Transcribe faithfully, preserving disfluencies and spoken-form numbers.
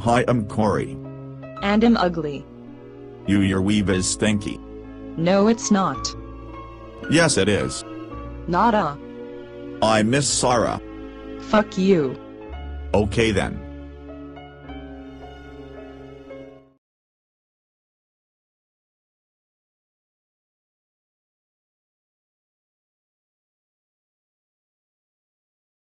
Hi, I'm Corey. And I'm ugly. You, your weave is stinky. No, it's not. Yes, it is. Nada. I miss Sarah. Fuck you. Okay then.